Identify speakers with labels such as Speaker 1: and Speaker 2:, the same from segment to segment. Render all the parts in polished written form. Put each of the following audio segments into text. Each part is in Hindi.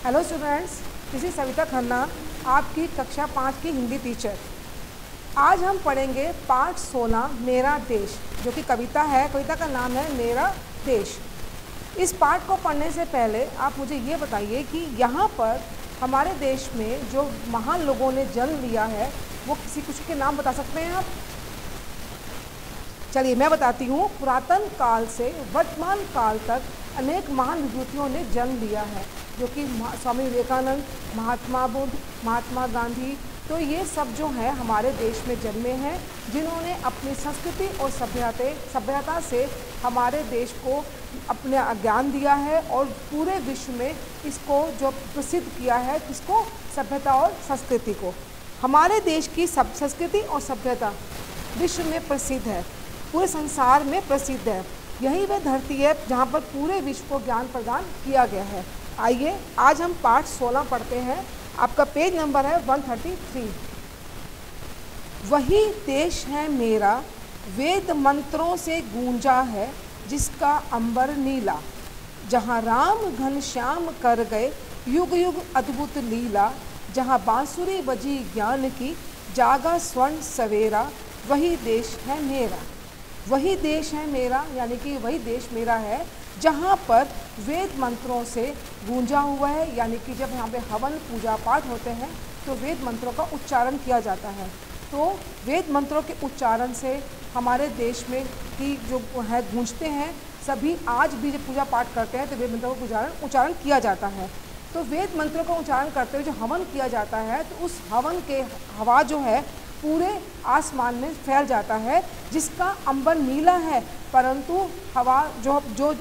Speaker 1: Hello students, this is Savita Khanna, आपकी कक्षा 5 की हिंदी टीचर। आज हम पढ़ेंगे पाठ 16 मेरा देश, जो कि कविता है। कविता का नाम है मेरा देश। इस पाठ को पढ़ने से पहले आप मुझे ये बताइए कि यहाँ पर हमारे देश में जो महान लोगों ने जन्म लिया है वो कुछ के नाम बता सकते हैं आप? चलिए मैं बताती हूँ। पुरातन काल से वर्तमान काल तक अनेक महान विभूतियों ने जन्म लिया है, जो कि स्वामी विवेकानंद, महात्मा बुद्ध, महात्मा गांधी। तो ये सब जो है हमारे देश में जन्मे हैं, जिन्होंने अपनी संस्कृति और सभ्यता से हमारे देश को अपने ज्ञान दिया है और पूरे विश्व में इसको जो प्रसिद्ध किया है, किसको? सभ्यता और संस्कृति को। हमारे देश की संस्कृति और सभ्यता विश्व में प्रसिद्ध है, पूरे संसार में प्रसिद्ध है। यही वह धरती है जहाँ पर पूरे विश्व को ज्ञान प्रदान किया गया है। आइए आज हम पाठ 16 पढ़ते हैं। आपका पेज नंबर है 133। वही देश है मेरा, वेद मंत्रों से गूंजा है जिसका अंबर नीला, जहाँ राम घनश्याम कर गए युग युग अद्भुत लीला, जहाँ बांसुरी बजी ज्ञान की जागा स्वर्ण सवेरा, वही देश है मेरा। वही देश है मेरा यानी कि वही देश मेरा है जहाँ पर वेद मंत्रों से गूंजा हुआ है, यानी कि जब यहाँ पे हवन पूजा पाठ होते हैं तो वेद मंत्रों का उच्चारण किया जाता है। तो वेद मंत्रों के उच्चारण से हमारे देश में की जो है गूंजते हैं। सभी आज भी जब पूजा पाठ करते हैं तो वेद मंत्रों का उच्चारण किया जाता है। तो वेद मंत्रों का उच्चारण करते हुए जो हवन किया जाता है तो उस हवन के हवा जो है पूरे आसमान में फैल जाता है, जिसका अंबर नीला है, परंतु हवा जो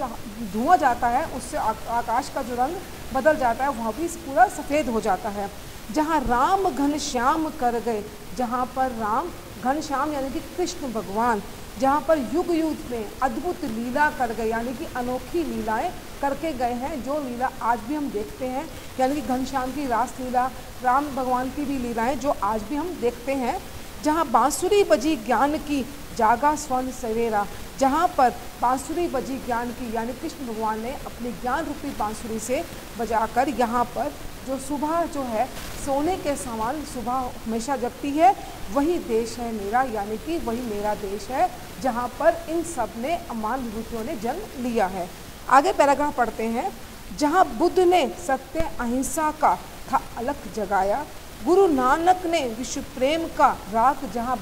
Speaker 1: धुआं जाता है उससे आकाश का जो रंग बदल जाता है वह भी पूरा सफ़ेद हो जाता है। जहाँ राम घनश्याम कर गए, जहाँ पर राम घनश्याम यानी कि कृष्ण भगवान, जहाँ पर युग युग में अद्भुत लीला कर गए, यानी कि अनोखी लीलाएं करके गए हैं, जो लीला आज भी हम देखते हैं। यानी कि घनश्याम की रास लीला, राम भगवान की भी लीलाएं जो आज भी हम देखते हैं। जहाँ बांसुरी बजी ज्ञान की जागा स्वर्ण सवेरा, जहाँ पर बांसुरी बजी ज्ञान की यानी कृष्ण भगवान ने अपनी ज्ञान रूपी बांसुरी से बजाकर यहाँ पर जो सुबह जो है सोने के समान सुबह हमेशा जगती है, वही देश है मेरा, यानी कि वही मेरा देश है जहाँ पर इन सब ने महान विभूतियों ने जन्म लिया है। आगे पैराग्राफ पढ़ते हैं। जहाँ बुद्ध ने सत्य अहिंसा का था अलख जगाया, गुरु नानक ने विश्व प्रेम का राग जहाँ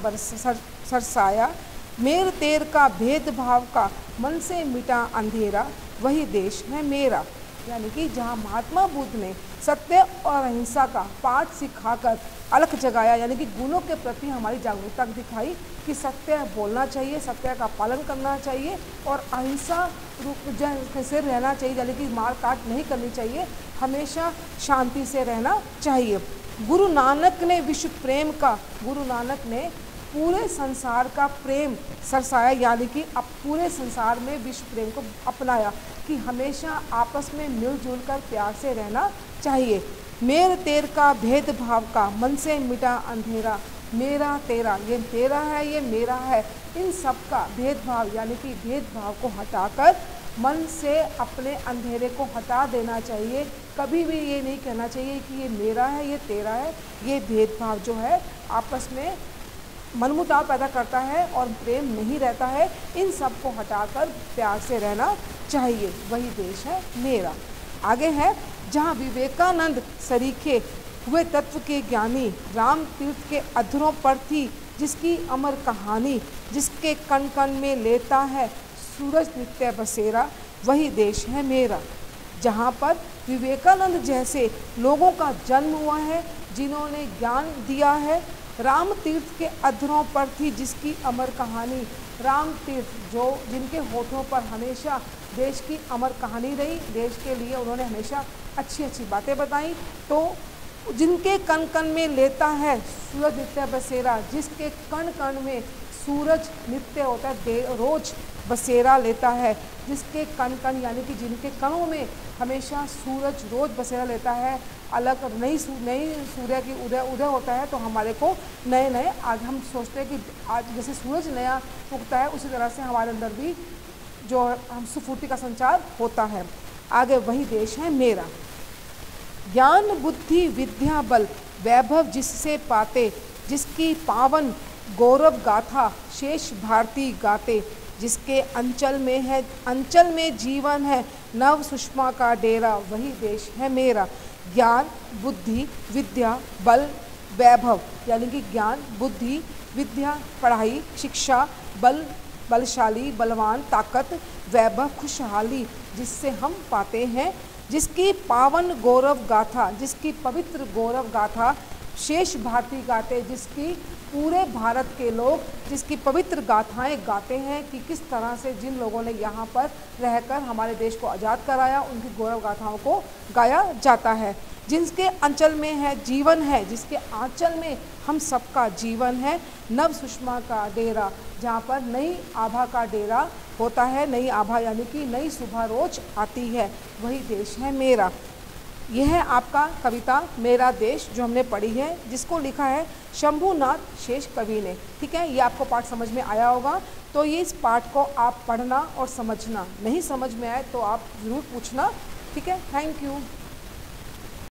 Speaker 1: सरसाया, मेर तेर का भेदभाव का मन से मिटा अंधेरा, वही देश है मेरा। यानी कि जहाँ महात्मा बुद्ध ने सत्य और अहिंसा का पाठ सिखाकर अलख जगाया, यानी कि गुणों के प्रति हमारी जागरूकता दिखाई कि सत्य बोलना चाहिए, सत्य का पालन करना चाहिए और अहिंसा रूप से रहना चाहिए, यानी कि मार काट नहीं करनी चाहिए, हमेशा शांति से रहना चाहिए। गुरु नानक ने विश्व प्रेम का, गुरु नानक ने पूरे संसार का प्रेम सरसाया, यानी कि अब पूरे संसार में विश्व प्रेम को अपनाया कि हमेशा आपस में मिलजुल कर प्यार से रहना चाहिए। मेर तेर का भेदभाव का मन से मिटा अंधेरा, मेरा तेरा, ये तेरा है ये मेरा है, इन सब का भेदभाव यानी कि भेदभाव को हटाकर मन से अपने अंधेरे को हटा देना चाहिए। कभी भी ये नहीं कहना चाहिए कि ये मेरा है ये तेरा है। ये भेदभाव जो है आपस में मनमुटाव पैदा करता है और प्रेम नहीं रहता है। इन सब को हटाकर प्यार से रहना चाहिए, वही देश है मेरा। आगे है, जहाँ विवेकानंद सरीखे हुए तत्व के ज्ञानी, राम तीर्थ के अधरों पर थी जिसकी अमर कहानी, जिसके कण कण में लेता है सूरज नित्य बसेरा, वही देश है मेरा। जहाँ पर विवेकानंद जैसे लोगों का जन्म हुआ है, जिन्होंने ज्ञान दिया है, राम तीर्थ के अधरों पर थी जिसकी अमर कहानी, राम तीर्थ जो जिनके होठों पर हमेशा देश की अमर कहानी रही, देश के लिए उन्होंने हमेशा अच्छी अच्छी बातें बताई। तो जिनके कण कण में लेता है सूरज नित्य बसेरा, जिसके कण कण में सूरज नित्य होता है, रोज बसेरा लेता है, जिसके कण कण यानी कि जिनके कणों में हमेशा सूरज रोज बसेरा लेता है, अलग नई सूर्य की उदय होता है, तो हमारे को नए नए आज हम सोचते हैं कि आज जैसे सूरज नया उगता है उसी तरह से हमारे अंदर भी जो हम स्फूर्ति का संचार होता है। आगे, वही देश है मेरा। ज्ञान बुद्धि विद्या बल वैभव जिससे पाते, जिसकी पावन गौरव गाथा शेष भारती गाते, जिसके अंचल में जीवन है नव सुषमा का डेरा, वही देश है मेरा। ज्ञान बुद्धि विद्या बल वैभव, यानी कि ज्ञान बुद्धि विद्या पढ़ाई शिक्षा, बल बलशाली बलवान ताकत, वैभव खुशहाली जिससे हम पाते हैं, जिसकी पावन गौरव गाथा, जिसकी पवित्र गौरव गाथा शेष भारती गाते, जिसकी पूरे भारत के लोग जिसकी पवित्र गाथाएं गाते हैं कि किस तरह से जिन लोगों ने यहाँ पर रहकर हमारे देश को आज़ाद कराया, उनकी गौरव गाथाओं को गाया जाता है। जिसके अंचल में है जीवन है, जिसके आंचल में हम सबका जीवन है, नव सुषमा का डेरा, जहाँ पर नई आभा का डेरा होता है। नई आभा यानी कि नई सुबह रोज आती है, वही देश है मेरा। यह है आपका कविता मेरा देश जो हमने पढ़ी है, जिसको लिखा है शंभुनाथ शेष कवि ने। ठीक है, ये आपको पाठ समझ में आया होगा। तो ये इस पाठ को आप पढ़ना और समझना, नहीं समझ में आए तो आप ज़रूर पूछना। ठीक है, थैंक यू।